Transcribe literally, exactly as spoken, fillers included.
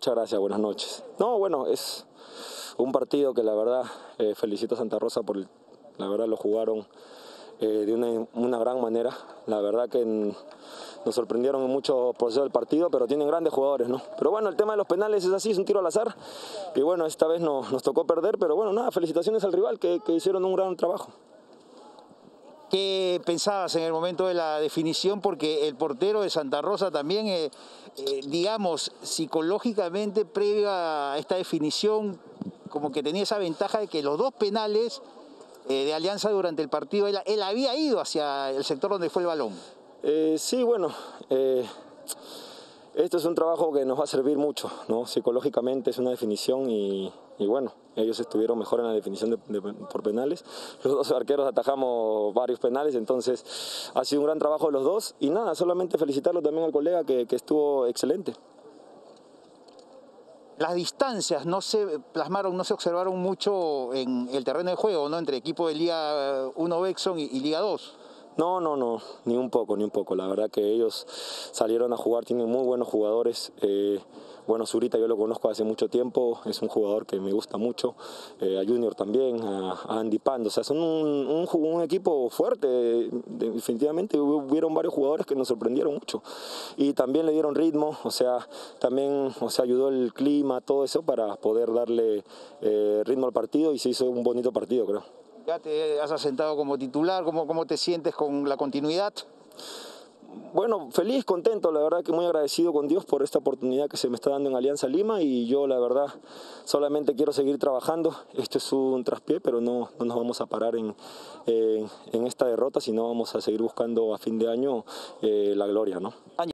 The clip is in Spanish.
Muchas gracias, buenas noches. No, bueno, es un partido que la verdad eh, felicito a Santa Rosa por, el, la verdad lo jugaron eh, de una, una gran manera. La verdad que en, nos sorprendieron en muchos procesos del partido, pero tienen grandes jugadores, ¿no? Pero bueno, el tema de los penales es así, es un tiro al azar. Y bueno, esta vez no, nos tocó perder, pero bueno, nada, felicitaciones al rival que, que hicieron un gran trabajo. ¿Qué pensabas en el momento de la definición? Porque el portero de Santa Rosa también, eh, eh, digamos, psicológicamente previo a esta definición, como que tenía esa ventaja de que los dos penales eh, de Alianza durante el partido, él, él había ido hacia el sector donde fue el balón. Eh, sí, bueno, eh, esto es un trabajo que nos va a servir mucho, ¿no? Psicológicamente es una definición y, y bueno, ellos estuvieron mejor en la definición de, de, por penales. Los dos arqueros atajamos varios penales, entonces ha sido un gran trabajo de los dos y nada, solamente felicitarlo también al colega que, que estuvo excelente. Las distancias no se plasmaron, no se observaron mucho en el terreno de juego, ¿no? Entre equipo de Liga uno Bexon y, y Liga dos. No, no, no, ni un poco, ni un poco. La verdad que ellos salieron a jugar, tienen muy buenos jugadores. Eh, bueno, Zurita yo lo conozco hace mucho tiempo, es un jugador que me gusta mucho. Eh, a Junior también, a, a Andy Pando. O sea, son un, un, un equipo fuerte. Definitivamente hubieron varios jugadores que nos sorprendieron mucho. Y también le dieron ritmo, o sea, también o sea, ayudó el clima, todo eso para poder darle eh, ritmo al partido y se hizo un bonito partido, creo. Ya te has asentado como titular, ¿cómo, cómo te sientes con la continuidad? Bueno, feliz, contento, la verdad que muy agradecido con Dios por esta oportunidad que se me está dando en Alianza Lima y yo la verdad solamente quiero seguir trabajando. Esto es un traspié, pero no, no nos vamos a parar en, en, en esta derrota, sino vamos a seguir buscando a fin de año eh, la gloria, ¿no?